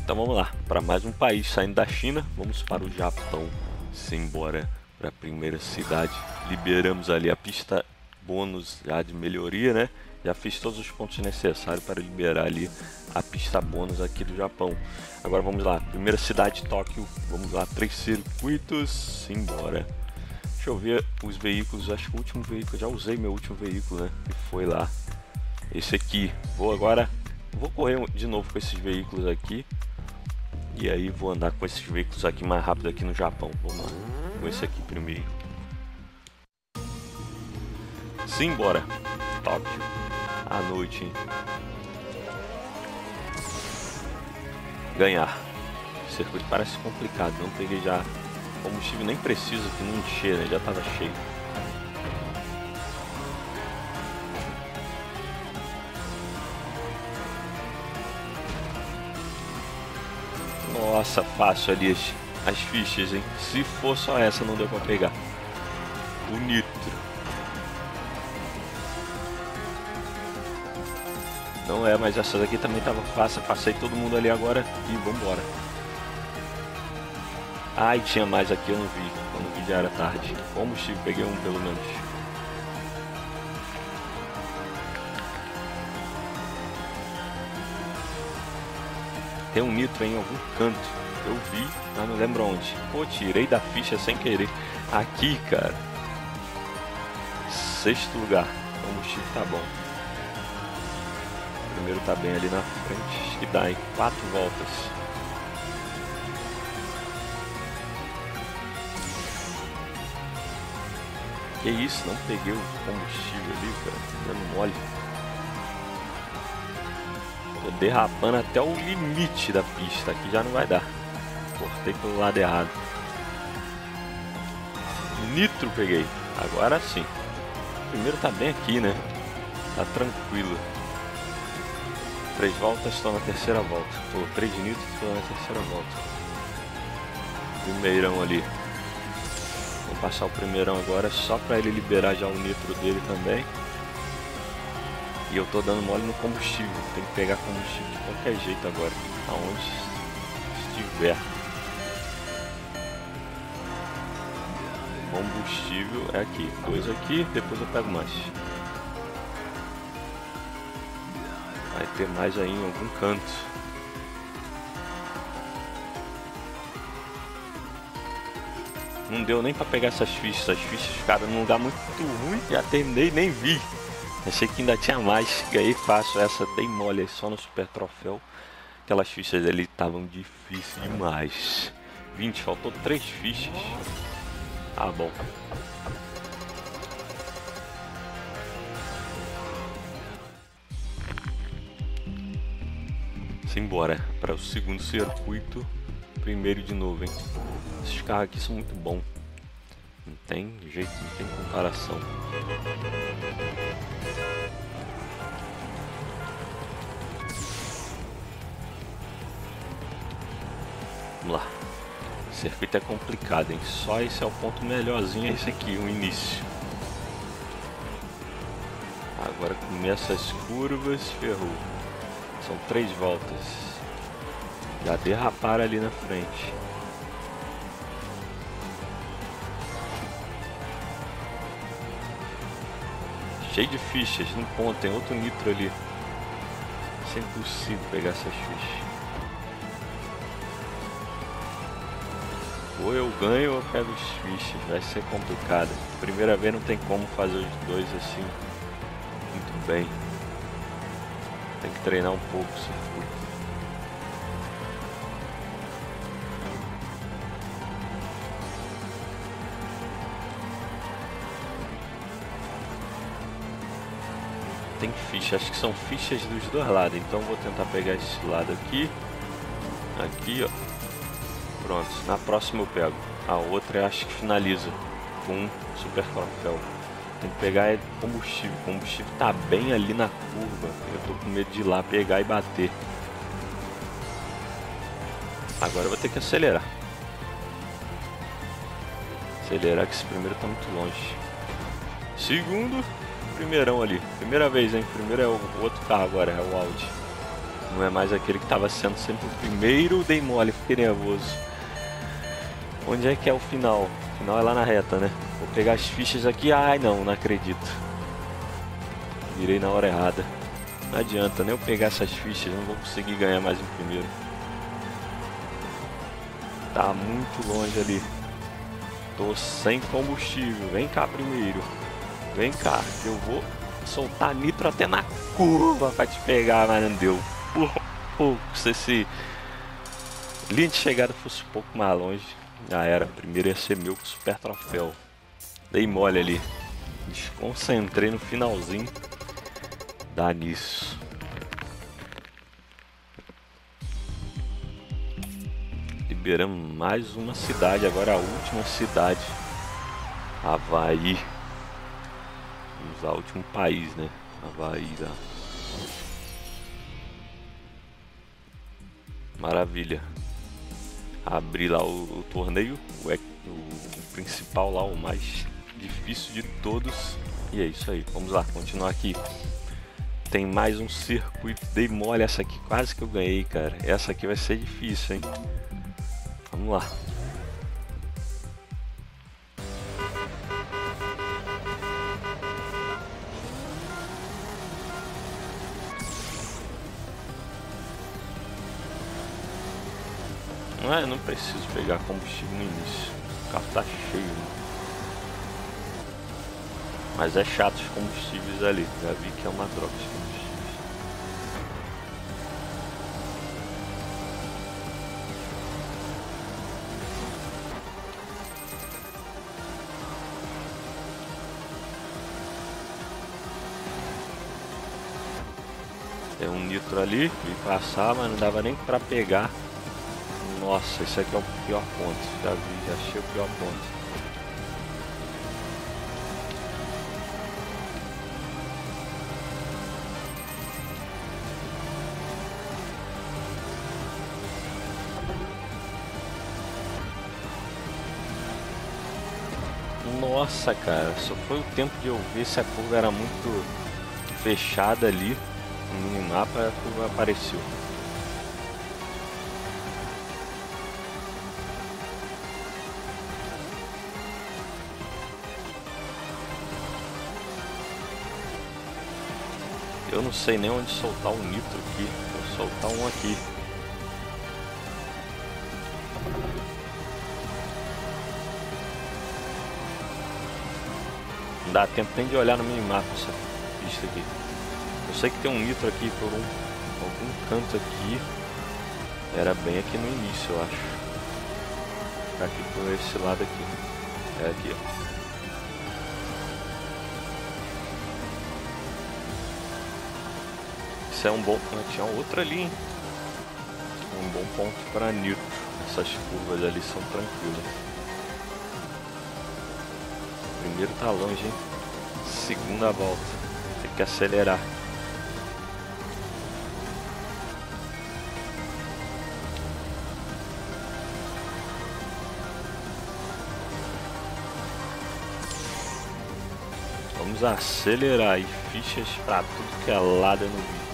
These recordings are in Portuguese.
Então vamos lá, para mais um país saindo da China, vamos para o Japão. Simbora para a primeira cidade. Liberamos ali a pista bônus já de melhoria, né? Já fiz todos os pontos necessários para liberar ali a pista bônus aqui do Japão. Agora vamos lá, primeira cidade, Tóquio. Vamos lá, 3 circuitos, simbora. Deixa eu ver os veículos, acho que o último veículo, já usei meu último veículo, né? Que foi lá, esse aqui. Vou correr de novo com esses veículos aqui. E aí vou andar com esses veículos aqui mais rápido aqui no Japão. Vamos lá, com esse aqui primeiro. Simbora, Tóquio, à noite, hein? Ganhar. O circuito parece complicado, não peguei já combustível, nem preciso que não encher, né? Já tava cheio. Nossa, fácil ali as fichas, hein? Se for só essa, não deu pra pegar. O nitro. Não é, mas essa daqui também tava fácil. Passei todo mundo ali agora e vambora. Ai, tinha mais aqui, eu não vi. Quando vi já era tarde. Combustível, peguei um pelo menos. Tem um nitro em algum canto. Eu vi, mas não lembro onde. Pô, tirei da ficha sem querer. Aqui, cara. 6º lugar. O combustível tá bom. O primeiro tá bem ali na frente. Acho que dá em 4 voltas. Que isso, não peguei o combustível ali, cara. Dando mole. Tô derrapando até o limite da pista. Aqui já não vai dar. Cortei pelo lado errado. Nitro peguei. Agora sim. O primeiro tá bem aqui, né? Tá tranquilo. 3 voltas, estou na terceira volta. Pô, 3 de nitro, estou na terceira volta. Primeirão ali. Vou passar o primeirão agora só pra ele liberar já o nitro dele também. E eu tô dando mole no combustível. Tem que pegar combustível de qualquer jeito agora. Aonde estiver. Combustível é aqui. 2 aqui, depois eu pego mais. Vai ter mais aí em algum canto. Não deu nem pra pegar essas fichas. As fichas ficaram num lugar muito ruim. Já terminei, nem vi. Achei que ainda tinha mais. Ganhei fácil essa, dei mole só no super troféu. Aquelas fichas ali estavam difíceis demais. 20, faltou 3 fichas. Ah, bom. Simbora para o segundo circuito. Primeiro de novo, hein? Esses carros aqui são muito bons. Não tem jeito, não tem comparação. Vamos lá. O circuito é complicado, hein? Só esse é o ponto melhorzinho, é esse aqui, o início. Agora começa as curvas, ferrou. São 3 voltas. Já derraparam ali na frente. Cheio de fichas, no ponto, tem outro nitro ali. Isso é impossível pegar essas fichas. Ou eu ganho ou eu pego os fichas, vai ser complicado. Primeira vez não tem como fazer os dois assim muito bem. Tem que treinar um pouco o circuito. Tem ficha, acho que são fichas dos dois lados, então vou tentar pegar esse lado aqui. Aqui, ó. Pronto, na próxima eu pego. A outra eu acho que finaliza com um super troféu. Tem que pegar combustível. O combustível tá bem ali na curva. Eu tô com medo de ir lá pegar e bater. Agora eu vou ter que acelerar. Acelerar que esse primeiro tá muito longe. Segundo, primeirão ali. Primeira vez, hein? Primeiro é o outro carro agora, é o Audi. Não é mais aquele que estava sendo sempre o primeiro. Dei mole, fiquei nervoso. Onde é que é o final? O final é lá na reta, né? Vou pegar as fichas aqui. Ai, não acredito. Virei na hora errada. Não adianta, nem eu pegar essas fichas, não vou conseguir ganhar mais em primeiro. Tá muito longe ali. Tô sem combustível. Vem cá primeiro. Vem cá, que eu vou soltar nitro até na curva pra te pegar, mas não deu. Por pouco, se esse linha de chegada fosse um pouco mais longe, já era. Primeiro ia ser meu super troféu. Dei mole ali. Desconcentrei no finalzinho. Dá nisso. Liberamos mais uma cidade, agora a última cidade. Havaí. Vamos usar o último país, né? Havaí. Tá? Maravilha. Abri lá o torneio, o principal lá, o mais difícil de todos. E é isso aí, vamos lá, continuar aqui. Tem mais um circuito, dei mole, essa aqui quase que eu ganhei, cara. Essa aqui vai ser difícil, hein? Vamos lá. Não preciso pegar combustível no início. O carro tá cheio, né? Mas é chato os combustíveis ali. Já vi que é uma troca de combustíveis. Tem um nitro ali, vi passar, mas não dava nem pra pegar. Nossa, esse aqui é o pior ponto. Já vi, já achei o pior ponto. Nossa, cara, só foi o tempo de eu ver se a curva era muito fechada ali. No minimapa a curva apareceu. Eu não sei nem onde soltar um nitro aqui. Vou soltar um aqui. Não dá tempo nem de olhar no minimapa essa pista aqui. Eu sei que tem um nitro aqui por algum canto aqui. Era bem aqui no início, eu acho. Ficar aqui por esse lado aqui. É aqui, ó. Isso é um bom... Tinha outra ali, hein? Um bom ponto para nitro. Essas curvas ali são tranquilas. Primeiro tá longe, hein? Segunda volta. Tem que acelerar. Vamos acelerar e fichas pra tudo que é lado no vídeo.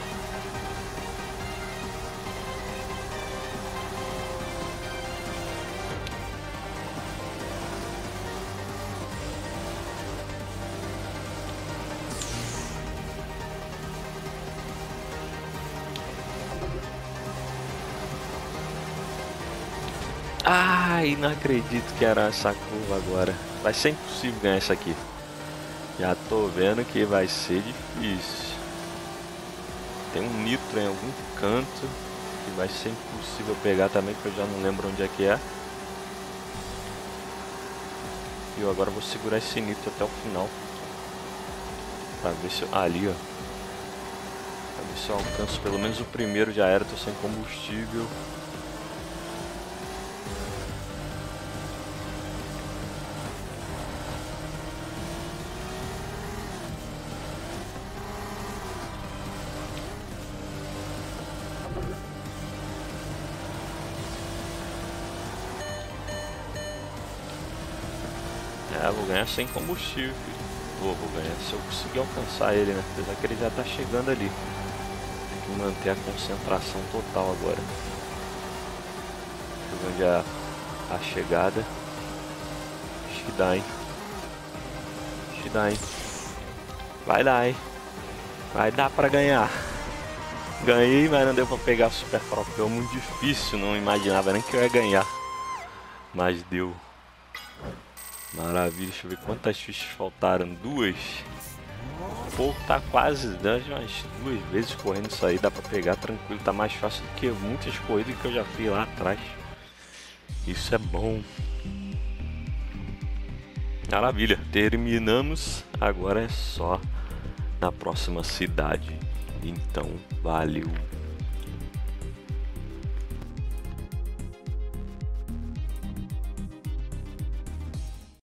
Ai, não acredito que era essa curva agora. Vai ser impossível ganhar essa aqui. Já tô vendo que vai ser difícil. Tem um nitro em algum canto que vai ser impossível pegar também, que eu já não lembro onde é que é. E eu agora vou segurar esse nitro até o final. Pra ver se eu... ali, ó. Pra ver se eu alcanço pelo menos o primeiro. Já era, tô sem combustível. Vou ganhar sem combustível, filho. Vou ganhar se eu conseguir alcançar ele, né? Apesar que ele já tá chegando ali. Tem que que manter a concentração total agora. Deixa eu ver onde é a chegada. Acho que dá, hein? Acho que dá, hein? Vai dar, hein? Vai dar pra ganhar. Ganhei, mas não deu pra pegar super troféu. Muito difícil, não imaginava nem que eu ia ganhar. Mas deu. Maravilha, deixa eu ver quantas fichas faltaram. 2. O pouco tá quase dando umas 2 vezes correndo isso aí. Dá pra pegar tranquilo, tá mais fácil do que muitas corridas que eu já fiz lá atrás. Isso é bom. Maravilha, terminamos. Agora é só na próxima cidade. Então, valeu.